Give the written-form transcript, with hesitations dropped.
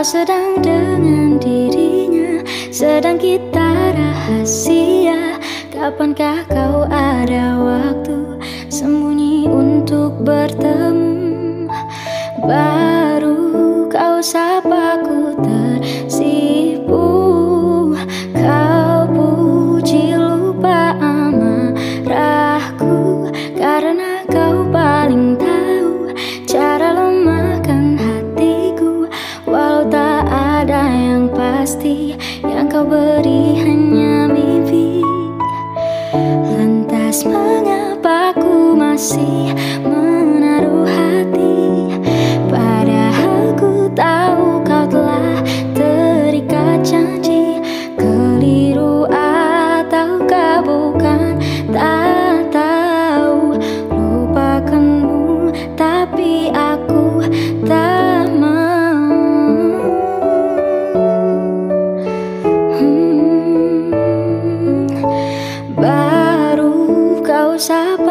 sedang dengan dirinya, sedang kita rahasia. Kapankah kau ada waktu sembunyi untuk bertemu? Baru kau sapaku tersipu. Kau puji lupa amarahku, karena kau paling tahu cara lemahkan hatiku. Walau tak ada yang pasti, yang kau beri hanya mimpi. Lantas mengapa ku masih menaruh hati, padahal ku tahu kau telah terikat janji. Keliru ataukah bukan, tak tahu. Lupakanmu tapi aku tak mau. Baru kau sabar